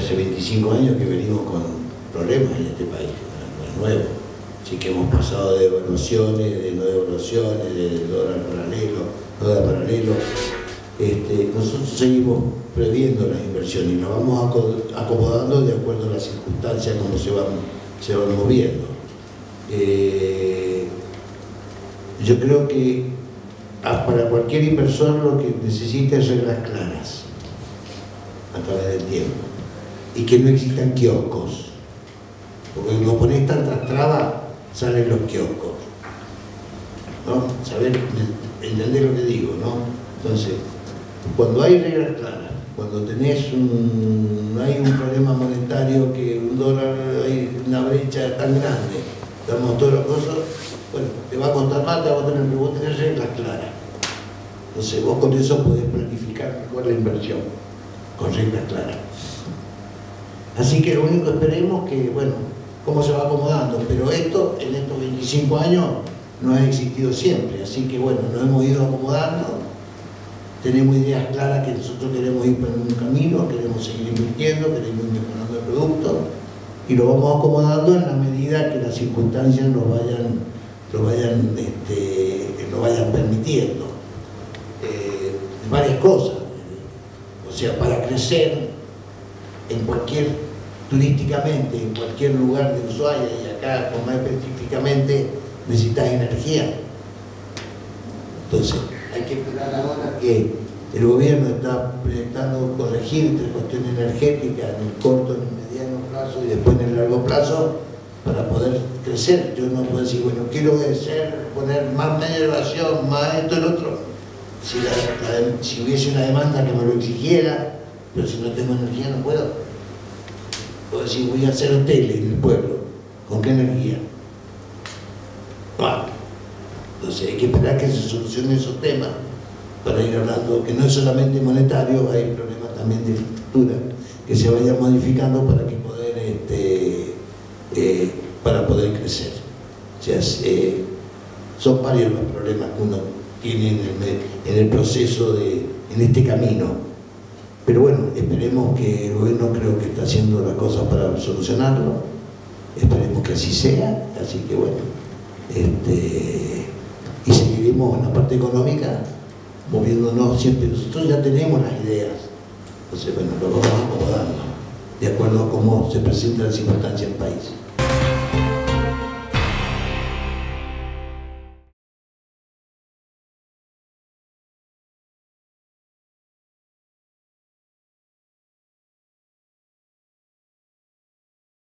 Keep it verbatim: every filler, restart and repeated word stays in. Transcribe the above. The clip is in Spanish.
hace veinticinco años que venimos con problemas en este país, no es nuevo. Así que hemos pasado de devaluaciones, de no devaluaciones, de dólar paralelo, dólar paralelo. Este, nosotros seguimos previendo las inversiones y nos vamos acomodando de acuerdo a las circunstancias como se van, se van moviendo. Eh, yo creo que para cualquier inversor lo que necesita es reglas claras a través del tiempo y que no existan kioscos, porque cuando pones tantas trabas salen los kioscos, ¿no? Saber, entender lo que digo, ¿no? Entonces, cuando hay reglas claras, cuando tenés un, no hay un problema monetario, que un dólar, hay una brecha tan grande, damos todas las cosas, bueno, te va a costar más, te va a tener que vos tenés reglas claras. Entonces vos con eso podés planificar mejor la inversión, con reglas claras. Así que lo único que esperemos que, bueno, cómo se va acomodando, pero esto en estos veinticinco años no ha existido siempre, así que bueno, nos hemos ido acomodando, tenemos ideas claras que nosotros queremos ir por un camino, queremos seguir invirtiendo, queremos ir mejorando el producto y lo vamos acomodando en la medida que las circunstancias nos vayan, lo vayan, este, lo vayan permitiendo. Eh, varias cosas, o sea, para crecer en cualquier turísticamente en cualquier lugar de Ushuaia y acá más específicamente necesitas energía. Entonces hay que esperar ahora que el gobierno está proyectando corregir esta cuestión energética en el corto, en el mediano plazo y después en el largo plazo para poder crecer. Yo no puedo decir, bueno, quiero crecer, poner más elevación, más esto y lo otro. Si, la, la, si hubiese una demanda que me lo exigiera, pero si no tengo energía no puedo. O decir, voy a hacer hoteles en el pueblo, ¿con qué energía? Bueno, entonces hay que esperar que se solucionen esos temas para ir hablando, que no es solamente monetario, hay problemas también de infraestructura que se vayan modificando para que poder, este, eh, para poder crecer. O sea, eh, son varios los problemas que uno tiene en el, en el proceso de, en este camino. Pero bueno, esperemos que el gobierno creo que está haciendo las cosas para solucionarlo, esperemos que así sea, así que bueno, este, y seguiremos en la parte económica moviéndonos siempre. Nosotros ya tenemos las ideas, entonces bueno, lo vamos acomodando de acuerdo a cómo se presentan las circunstancias del país.